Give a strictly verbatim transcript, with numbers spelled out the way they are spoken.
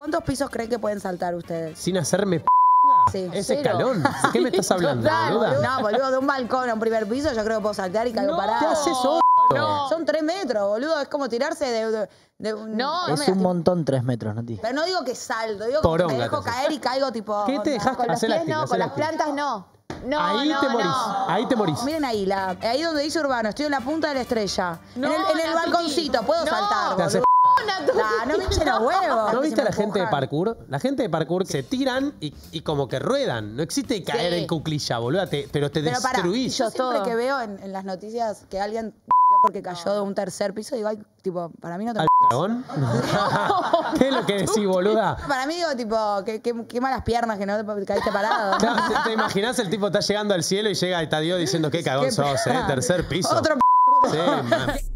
¿Cuántos pisos creen que pueden saltar ustedes? Sin hacerme p***. Sí, Es cero. escalón. ¿De qué me estás hablando, Total, boluda? boludo. No, boludo, de un balcón a un primer piso yo creo que puedo saltar y caigo No. parado. ¿Qué haces eso? No. Son tres metros, boludo. Es como tirarse de, de, de un... No, me Es la- un montón tres metros, Nati. Pero no digo que salto, digo que Poronga me dejo te haces. caer y caigo tipo... ¿Qué te onda. dejas Con los hacer pies acting, no, hacer con las acting. plantas no. No, Ahí no, te morís, no. ahí te morís. Miren ahí, la, ahí donde dice Urbano, estoy en la punta de la estrella. No, en el, en el Natuti. balconcito, puedo No. saltar, Te haces boludo. Natuti. Nah, no me hinchen los huevos. ¿No que viste se a me la gente de empujan. parkour? La gente de parkour se tiran y, y como que ruedan. No existe caer Sí. en cuclilla, boluda. Te- pero te Pero para, destruís. yo siempre todo. que veo en, en las noticias que alguien porque cayó de un tercer piso, digo, ay, tipo, para mí no te... ¿Al cagón? ¿Qué es lo que decís, boluda? Para mí digo, tipo, qué, qué, qué malas piernas que no te caíste parado. Claro, ¿Te, te imaginás el tipo está llegando al cielo y llega y está Dios diciendo qué cagón Qué sos, eh? pena. Tercer piso. Otro Sí, man.